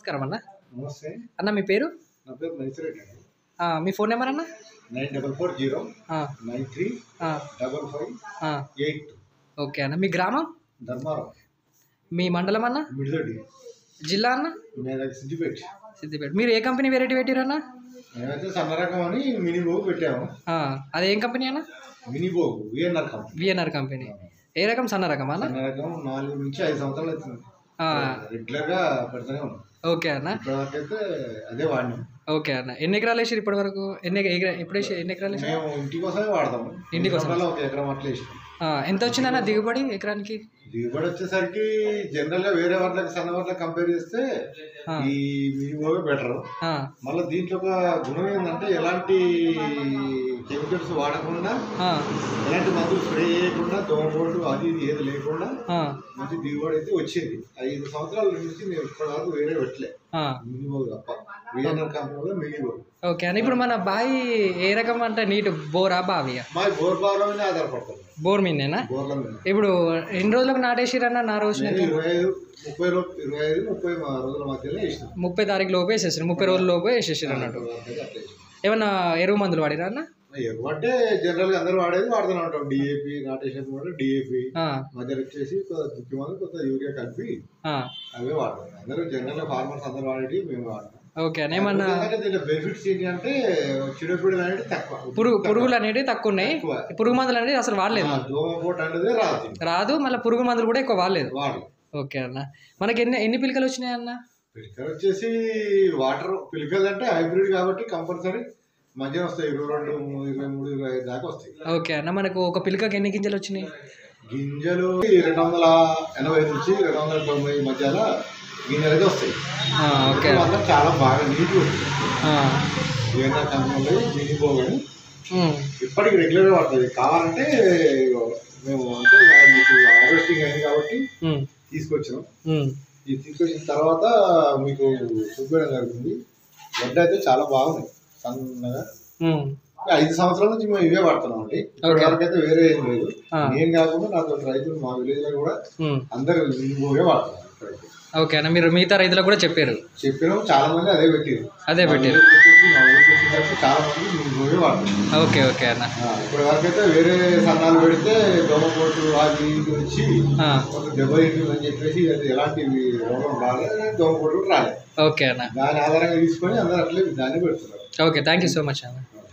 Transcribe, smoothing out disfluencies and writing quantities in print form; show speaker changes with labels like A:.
A: నమస్కారం అన్న.
B: నమస్తే
A: అన్న మీ పేరు?
B: నా పేరు మైత్రేట్ అండి.
A: మీ ఫోన్ నెంబర్ అన్న?
B: 9440935558.
A: ఓకే అన్న. మీ గ్రామం?
B: ధర్మారం.
A: మీ మండలం అన్న?
B: మిడిదొడ్డి.
A: జిల్లా అన్న?
B: సిద్దిపేట.
A: సిద్దిపేట. మీరు ఏ కంపెనీ వెరైటీ పెట్టారన్న?
B: మేమైతే సన్న రకం అని మినీ బోగు పెట్టాము.
A: అది ఏం కంపెనీ అన్న?
B: మినీ బోగు విఎన్ఆర్ కంపెనీ.
A: విఎన్ఆర్ కంపెనీ. ఏ రకం? సన్న రకం అన్న?
B: సన్న రకం 4 నుంచి 5 సంవత్సరాలు అవుతుంది. రెగ్యులర్గా పెడుతూనే ఉన్నాం.
A: ఓకే అన్న.
B: ఇప్పటివరకైతే అదే వాడినాం.
A: ఓకే అన్న. ఎన్ని ఎకరాలు వేసారు ఇప్పటి వరకు? ఎన్ని ఎకరాలు వేసారు?
B: మేము ఇంటి కోసమే వాడతాము.
A: ఇంటి కోసం
B: 1 ఎకరం అట్లా వేసినాం.
A: ఎంత వచ్చిందన్న దిగుబడి ఎకరానికి?
B: దిగుబడి వచ్చేసరికి జనరల్గా వేరే వాటికి సన్న వాటికి కంపేర్ చేస్తే ఈ మినిమోవే బెటర్. మళ్ళీ దీంట్లో ఒక గుణం ఏంటంటే ఎలాంటి కెమికల్స్ వాడకుండా, ఎలాంటి మందులు స్ప్రే చేయకుండా, దోమపోటు అది ఇది ఏది లేకుండా మంచి దిగుబడి అయితే వచ్చింది. 5 సంవత్సరాల నుంచి మేము ఇప్పటి వరకు వేరే పెట్టలే, మినిమో తప్ప. విఎన్ఆర్ కంపెనీలో మినిమో.
A: ఓకే అని. ఇప్పుడు మన బావి ఏ రకం అంటే నీటి బోరా బావియా?
B: బావి బోర్ బావిలో ఆధారపడతాం. బోర్ మీదేనా? బోర్ల మీద.
A: ఇప్పుడు ఎన్ని రోజులకు నాటేసిరన్న? నా రోజు
B: 25 రోజుల మధ్యలో వేసినాం.
A: 30 తారీఖు లోపు వేసేసారు. 30 రోజుల లోపు వేసేసారు అన్నట్టు. ఏమన్నా ఎరువు మందులు వాడిరా అన్న?
B: ఎరువు అంటే జనరల్ గా అందరూ వాడేది వాడుతూనే ఉంటాం. డిఏపి నాటేషన్ కూడా డిఏపి మధ్యలో వచ్చేసి దుక్కి మందు కొత్త యూరియా కలిపి అవే వాడతాం. అందరూ జనరల్ గా ఫార్మర్స్ అందరూ వాడేది మేము వాడతాం.
A: ఓకే. ఏమన్నా
B: బెనిఫిట్స్ ఏంటి అంటే చీడపీడలు అనేది తక్కువ,
A: పురుగులు అనేవి తక్కువ ఉన్నాయి. పురుగు మందులు అనేది అసలు వాడలేదు.
B: దోమపోటు అనేది రాదు. మళ్ళీ
A: పురుగు మందులు కూడా ఎక్కువ వాడలేదు. ఓకే అన్న. మనకి ఎన్ని పిలకలు వచ్చినాయి అన్న?
B: పిలకలు వచ్చేసి వాటర్ పిలకలు అంటే హైబ్రిడ్ కాబట్టి కంపల్సరీ మధ్య వస్తాయి. 22, 23, 25 దాకా వస్తాయి.
A: ఓకే అన్న. మనకు ఒక పిలకకి ఎన్ని గింజలు వచ్చినాయి?
B: గింజలు 280 నుంచి 290 మధ్యలో గింజలు అయితే వస్తాయి. ఓకే. చాలా బాగా నీట్గా ఉంటుంది. విఎన్ఆర్ కంపెనీలో మినీ బోగ్ అని ఇప్పటికి రెగ్యులర్గా పడుతుంది. కావాలంటే మేము అంటే మీకు హార్వెస్టింగ్ అయింది కాబట్టి తీసుకొచ్చినాం. ఇది తీసుకొచ్చిన తర్వాత మీకు చూపించడం జరుగుతుంది. గడ్డ అయితే చాలా బాగుంది, సన్నగా. 5 సంవత్సరాల నుంచి మేము ఇవే వాడుతున్నాం అండి. ఇప్పటివరకు అయితే వేరే ఏం లేదు. నేను కాకుండా నాతో రైతులు మా విలేజ్ లో కూడా అందరూ ఇవే వాడుతున్నాం.
A: ఓకే అన్న. మీరు మిగతా రైతులకు కూడా చెప్పాము.
B: చాలా మంది అదే పెట్టారు. చాలా మంది ఇవే వాడుతున్నారు.
A: ఓకే ఓకే అన్న.
B: ఇప్పటి వరకు అయితే వేరే సన్నాలు పెడితే దోమపోటు అది వచ్చి దెబ్బ అని చెప్పేసి ఎలాంటి రోగం రాలేదు, దోమపోటు రాలేదు.
A: ఓకే అన్న.
B: దాని ఆధారంగా తీసుకొని అందరూ అట్లే దాన్ని పెడుతున్నారు.
A: Okay. Thank you so much అన్న.